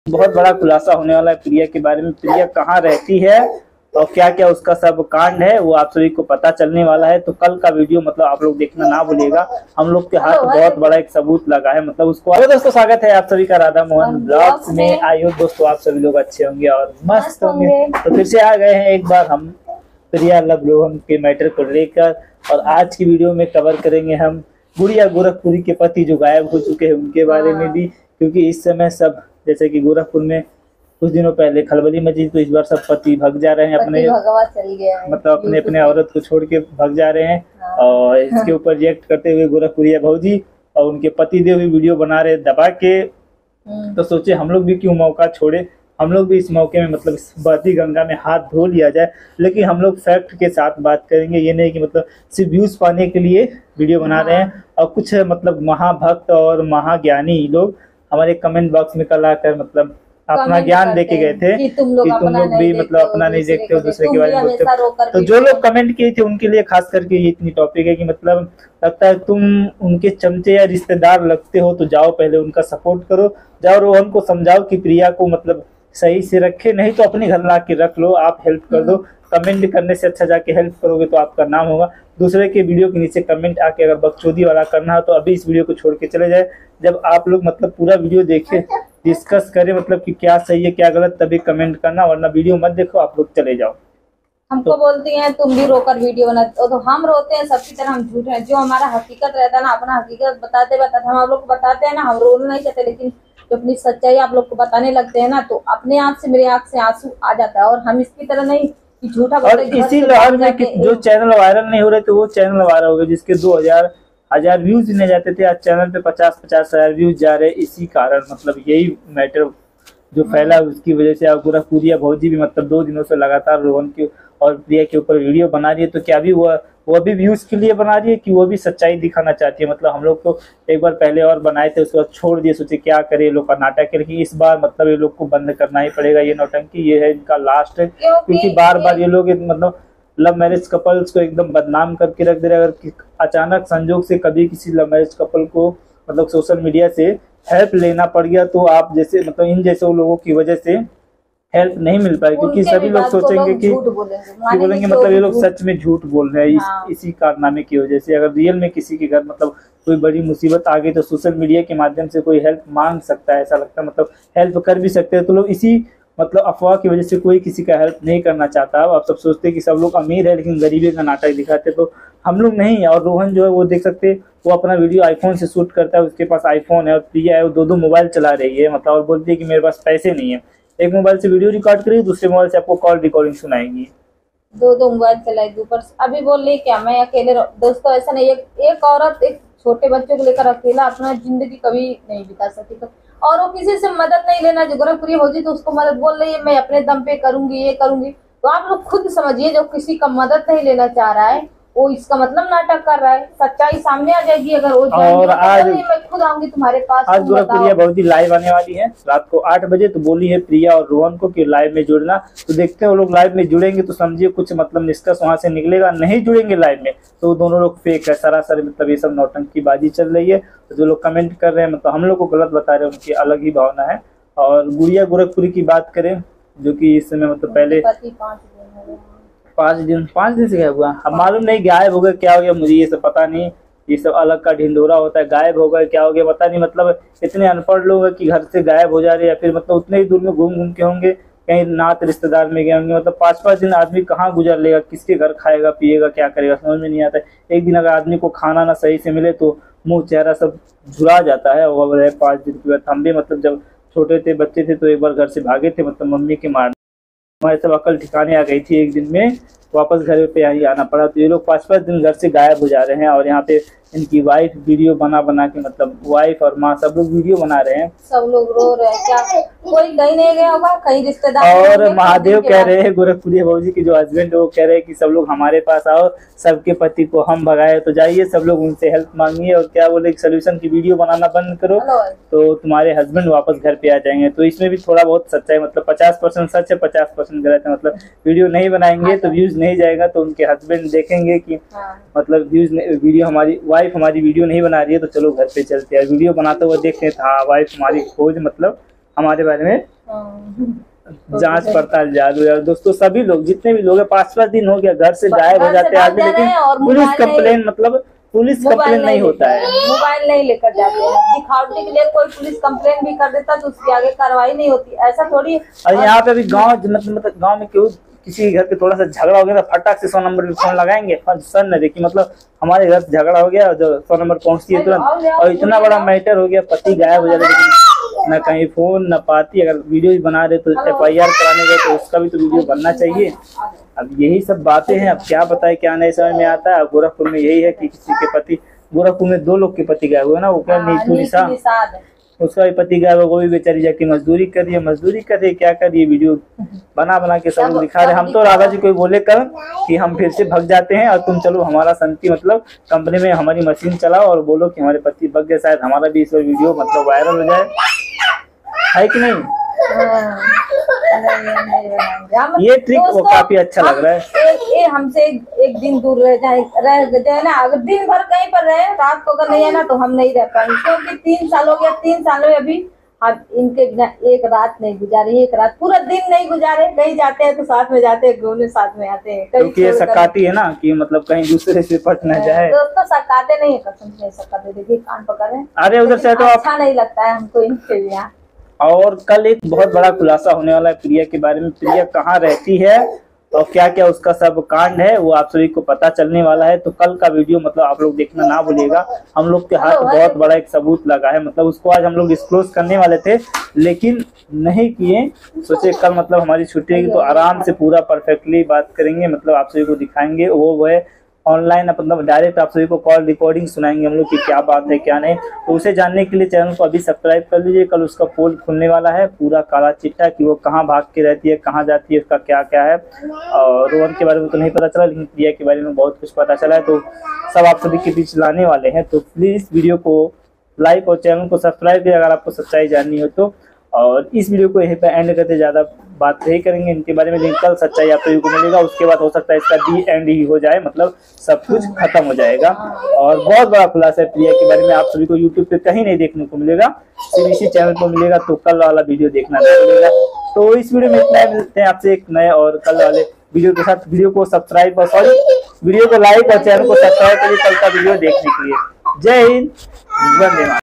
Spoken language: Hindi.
बहुत बड़ा खुलासा होने वाला है प्रिया के बारे में। प्रिया कहाँ रहती है और क्या क्या उसका सब कांड है वो आप सभी को पता चलने वाला है। तो कल का वीडियो मतलब आप लोग देखना ना भूलिएगा। हम लोग के हाथ बहुत बड़ा एक सबूत लगा है मतलब उसको। हेलो दोस्तों, स्वागत है आप सभी का राधा मोहन ब्लॉग्स में। आई होप दोस्तों आप सभी लोग अच्छे होंगे और मस्त होंगे। तो फिर से आ गए हैं एक बार हम प्रिया लव रोहन के मैटर को लेकर। और आज की वीडियो में कवर करेंगे हम गुड़िया गोरखपुरी के पति जो गायब हो चुके हैं उनके बारे में भी, क्योंकि इस समय सब जैसे कि गोरखपुर में कुछ दिनों पहले खलबली मची, तो इस बार सब पति भग जा रहे हैं अपने मतलब अपने औरत को छोड़ के भग जा रहे हैं। और इसके ऊपर रिएक्ट करते हुए गोरखपुरिया भौजी और उनके पति देव भी वीडियो बना रहे दबा के। तो सोचे हम लोग भी क्यों मौका छोड़े, हम लोग भी इस मौके में मतलब इस बहती गंगा में हाथ धो लिया जाए। लेकिन हम लोग फैक्ट के साथ बात करेंगे, ये नहीं कि मतलब सिर्फ व्यूज पाने के लिए वीडियो बना रहे हैं। और कुछ मतलब महाभक्त और महाज्ञानी लोग हमारे कमेंट बॉक्स में कल आकर मतलब अपना ज्ञान देके गए थे कि तुम लोग भी मतलब अपना नहीं देखते हो, दूसरे के बारे में बोलते हो। तो जो लोग कमेंट किए थे उनके लिए खास करके ये इतनी टॉपिक है कि मतलब लगता है तुम उनके चमचे या रिश्तेदार लगते हो तो जाओ पहले उनका सपोर्ट करो, जाओ रोहन को समझाओ कि प्रिया को मतलब सही से रखे, नहीं तो अपने घर ला के रख लो, आप हेल्प कर दो। कमेंट करने से अच्छा जाके हेल्प करोगे तो आपका नाम होगा। दूसरे के वीडियो के नीचे कमेंट आके अगर बकचोदी वाला करना हो तो अभी इस वीडियो को छोड़ के चले जाए। जब आप लोग मतलब पूरा वीडियो देखे, डिस्कस करें मतलब कि क्या सही है क्या गलत, तभी कमेंट करना, वरना वीडियो मत देखो, आप लोग चले जाओ। हमको बोलती हैं तुम भी रोकर वीडियो बनाते हो, तो हम रोते हैं सबकी तरह, हम झूठ हैं। जो हमारा हकीकत रहता है ना, अपना हकीकत बताते हम आप लोग को बताते हैं ना, हम रोना नहीं चाहते, लेकिन जो अपनी सच्चाई आप लोग को बताने लगते हैं ना, तो अपने आप से मेरे आंख से आंसू आ जाता है। और हम इसकी तरह नहीं कि झूठा और इसी लहर में जो चैनल वायरल नहीं हो रहे थे वो चैनल वायरल हो गए, जिसके 2000 व्यूज लेने जाते थे, आज चैनल पे 50,000 व्यूज जा रहे। इसी कारण मतलब यही मैटर जो फैला उसकी वजह से। अब गोरखपुरिया भौजी भी मतलब 2 दिनों से लगातार रोहन की और प्रिया के ऊपर वीडियो बना रही है। तो क्या भी वो भी व्यूज के लिए बना रही है कि वो भी सच्चाई दिखाना चाहती है। मतलब हम लोग तो एक बार पहले और बनाए थे, उसके बाद छोड़ दिए, सोचे क्या करे ये लोग का नाटक है। लेकिन इस बार मतलब ये लोग को बंद करना ही पड़ेगा, ये नौटंकी, ये है इनका लास्ट है। क्योंकि बार बार ये लोग मतलब लव मैरिज कपल्स को एकदम बदनाम करके रख दे रहे। अगर अचानक संजोग से कभी किसी लव मैरिज कपल को मतलब सोशल मीडिया से हेल्प लेना पड़ गया तो आप जैसे मतलब इन जैसे लोगों की वजह से हेल्प नहीं मिल पाएगी, क्योंकि सभी लोग सोचेंगे कि बोलेंगे मतलब ये लोग सच में झूठ बोल रहे हैं इसी कारनामे की वजह से। अगर रियल में किसी के घर मतलब कोई बड़ी मुसीबत आ गई तो सोशल मीडिया के माध्यम से कोई हेल्प मांग सकता है, ऐसा लगता है मतलब हेल्प कर भी सकते हैं। तो लोग इसी मतलब अफवाह की वजह से कोई किसी का हेल्प नहीं करना चाहता। आप सब सोचते हैं कि सब लोग अमीर है लेकिन गरीबी का नाटक दिखाते, तो हम लोग नहीं। और रोहन जो है वो देख सकते वो अपना वीडियो आईफोन से शूट करता है, उसके पास आईफोन है। और प्रिया है वो 2 मोबाइल चला रही है मतलब, और बोलती है कि मेरे पास पैसे नहीं है। एक मोबाइल से वीडियो रिकॉर्ड करेगी, दूसरे मोबाइल से आपको कॉल रिकॉर्डिंग सुनाएंगी। 2 मोबाइल चलाएगी ऊपर। अभी बोल रही क्या मैं अकेले दोस्तों ऐसा नहीं, एक औरत एक छोटे बच्चों को लेकर अकेला अपना जिंदगी कभी नहीं बिता सकती। तो और वो किसी से मदद नहीं लेना, जो गोरखपुरी भौजी तो उसको मदद बोल रही है मैं अपने दम पे करूंगी ये करूंगी। तो आप लोग खुद समझिए, जो किसी का मदद नहीं लेना चाह रहा है वो इसका मतलब नाटक कर रहा है। सच्चाई सामने आ जाएगी अगर वो और आज मैं खुद आऊंगी तुम्हारे पास। आज गोरखपुरिया भौजी लाइव आने वाली है रात को 8 बजे। तो बोली है प्रिया और रोहन को कि लाइव में जुड़ना। तो देखते हैं वो लोग लाइव में जुड़ेंगे तो समझिए कुछ मतलब निष्कर्ष वहां से निकलेगा। नहीं जुड़ेंगे लाइव में तो दोनों लोग फेक है, सरासर मतलब ये सब नौटंकी बाजी चल रही है। तो जो लोग कमेंट कर रहे हैं मतलब हम लोग को गलत बता रहे हैं, उनकी अलग ही भावना है। और गुड़िया गोरखपुरी की बात करें जो कि इस समय मतलब पहले 5 दिन से गायब हुआ, अब मालूम नहीं गायब हो गया क्या हो गया, मुझे ये सब पता नहीं। ये सब अलग का ढिंढोरा होता है, गायब हो गया क्या हो गया पता नहीं। मतलब इतने अनपढ़ लोग हैं कि घर से गायब हो जा रहे हैं, या फिर मतलब उतने ही दूर में घूम के होंगे, कहीं नात रिश्तेदार में गए होंगे। मतलब 5 दिन आदमी कहाँ गुजर लेगा, किसके घर खाएगा पिएगा क्या करेगा, समझ में नहीं आता है। एक दिन अगर आदमी को खाना ना सही से मिले तो मुंह चेहरा सब झुरा जाता है। और 5 दिन के बाद हम भी मतलब जब छोटे थे बच्चे थे तो एक बार घर से भागे थे, मतलब मम्मी के मारने, हमारे सब अकल ठिकाने आ गई थी। एक दिन में वापस घर पे यहीं आना पड़ा। तो ये लोग 5 दिन घर से गायब हो जा रहे हैं। और यहाँ पे इनकी वाइफ वीडियो बना के मतलब वाइफ और माँ सब लोग वीडियो बना रहे हैं, सब लोग रो रहे हैं। क्या कोई कहीं नहीं गया होगा, कहीं रिश्तेदार। और महादेव कह रहे हैं गोरखपुरी भौजी के जो हस्बैंड है वो कह रहे हैं कि सब लोग हमारे पास आओ, सबके पति को हम भगाए। तो जाइए सब लोग उनसे हेल्प मांगिए और क्या बोले सोल्यूशन की वीडियो बनाना बंद करो तो तुम्हारे हस्बैंड वापस घर पे आ जाएंगे। तो इसमें भी थोड़ा बहुत सच्चाई मतलब 50% सच है 50% गलत है। मतलब वीडियो नहीं बनाएंगे तो व्यूज नहीं जाएगा, तो उनके हस्बैंड देखेंगे कि मतलब व्यूज वीडियो हमारी वाइफ हमारी वीडियो नहीं बना रही है तो चलो घर पे चलते हैं। वीडियो बनाते हुए देखते हैं हाँ वाइफ हमारी खोज मतलब हमारे बारे में हाँ। जांच पड़ताल जारी है। दोस्तों सभी लोग जितने भी लोग हैं 5-5 दिन हो गया घर से गायब हो जाते हैं आदमी, लेकिन पुलिस कंप्लेन मतलब पुलिस कंप्लेन नहीं होता है, मोबाइल नहीं लेकर जाते हैं। दिखावटी के लिए कोई पुलिस कंप्लेन भी कर देता तो उसके आगे कार्रवाई नहीं होती, ऐसा थोड़ी। और यहाँ पे भी गांव मतलब गांव में क्यों किसी घर पे थोड़ा सा झगड़ा हो गया तो फटाक से 100 नंबर पे फोन लगाएंगे, सर न देखिए मतलब हमारे घर से झगड़ा हो गया जो 100 नंबर पहुंचती है तुरंत, और इतना बड़ा मैटर हो गया पति गायब हो जाता है, लेकिन न कहीं फोन न पाती। अगर वीडियो भी बना रहे तो FIR कराने गए तो उसका भी तो वीडियो बनना चाहिए। अब यही सब बातें हैं, अब क्या बताए क्या नहीं समझ में आता है। गोरखपुर में यही है कि किसी के पति, गोरखपुर में 2 लोग के पति गायब हुए ना, वो क्या नीतू निशा, उसका भी पति गायब, वो भी बेचारी जाके मजदूरी कर रही है, क्या कर रही है, वीडियो बना के सब दिखा रहे। हम तो राधा जी को बोले कल कि हम फिर से भग जाते हैं और तुम चलो हमारा शांति मतलब कंपनी में हमारी मशीन चलाओ और बोलो कि हमारे पति भग गए, शायद हमारा भी इस वीडियो मतलब वायरल हो जाए, है कि नहीं? ये ट्रिक वो काफी अच्छा लग रहा है। हमसे एक दिन दूर रह जाए ना, अगर दिन भर कहीं पर रहे, रात को अगर नहीं है ना तो हम नहीं रह पाएंगे, क्योंकि 3 साल हो गया, 3 साल में अभी हम इनके एक रात नहीं गुजारे, एक रात पूरा दिन नहीं गुजारे। कहीं जाते हैं तो साथ में जाते हैं, घूमने साथ में आते हैं, क्योंकि ये सकाती है ना कि मतलब कहीं दूसरे से पट न जाए। दोस्तों सकाते नहीं है, कसम से सकाते, देखिए कान पकड़े। अरे उधर से तो अच्छा नहीं लगता है हमको इनके यहाँ। और कल एक बहुत बड़ा खुलासा होने वाला है प्रिया के बारे में, प्रिया कहाँ रहती है और क्या क्या उसका सब कांड है वो आप सभी को पता चलने वाला है। तो कल का वीडियो मतलब आप लोग देखना ना भूलिएगा। हम लोग के हाथ बहुत बड़ा एक सबूत लगा है, मतलब उसको आज हम लोग डिस्क्लोज करने वाले थे लेकिन नहीं किए। सोचे कल मतलब हमारी छुट्टी है तो आराम से पूरा परफेक्टली बात करेंगे, मतलब आप सभी को दिखाएंगे। वो है ऑनलाइन मतलब डायरेक्ट आप सभी को कॉल रिकॉर्डिंग सुनाएंगे हम लोग की क्या बात है क्या नहीं। तो उसे जानने के लिए चैनल को अभी सब्सक्राइब कर लीजिए। कल उसका पोल खुलने वाला है, पूरा काला चिट्ठा कि वो कहाँ भाग के रहती है, कहाँ जाती है, उसका क्या क्या है। और रोहन के बारे में तो नहीं पता चला लेकिन प्रिया के बारे में बहुत कुछ पता चला है, तो सब आप सभी के बीच लाने वाले हैं। तो प्लीज वीडियो को लाइक और चैनल को सब्सक्राइब करिए अगर आपको सच्चाई जाननी हो तो। और इस वीडियो को यहीं पे एंड करते, ज्यादा बात नहीं करेंगे इनके बारे में, लेकिन कल सच्चाई आप सभी को मिलेगा। उसके बाद हो सकता है इसका दी एंड ही हो जाए, मतलब सब कुछ खत्म हो जाएगा। और बहुत बड़ा खुलासा है प्रिया के बारे में, आप सभी को यूट्यूब पे कहीं नहीं देखने को मिलेगा, सिर्फ इसी चैनल पर मिलेगा। तो कल वाला वीडियो देखना नहीं मिलेगा। तो इस वीडियो में इतना, मिलते हैं आपसे एक नए और कल वाले वीडियो के साथ। वीडियो को सब्सक्राइब और सॉरी वीडियो को लाइक और चैनल को सब्सक्राइब करिए कल का वीडियो देखने के लिए। जय हिंद, वंदे मातरम।